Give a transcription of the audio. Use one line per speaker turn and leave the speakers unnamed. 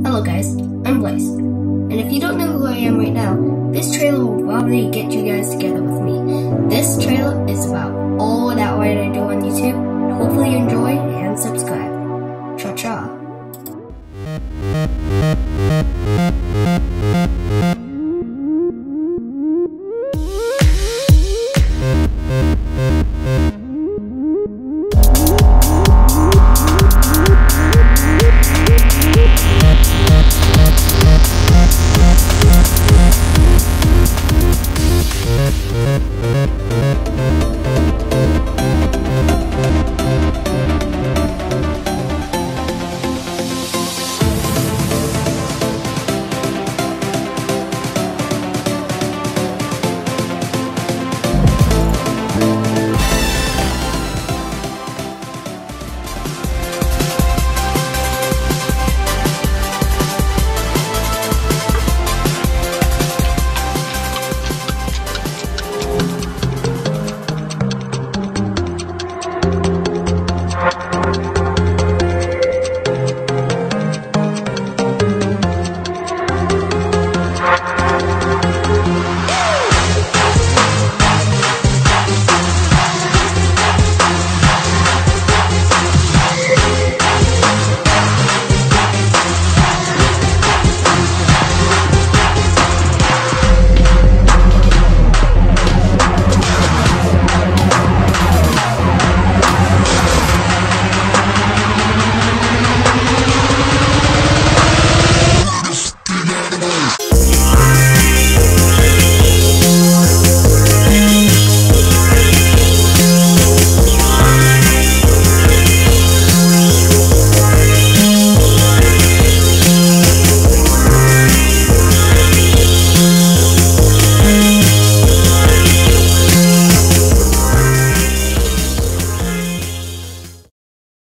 Hello guys, I'm Blaze, and if you don't know who I am right now, this trailer will probably get you guys together with me. This trailer is about all that what I do on YouTube. Hopefully you enjoy and subscribe. Cha-cha.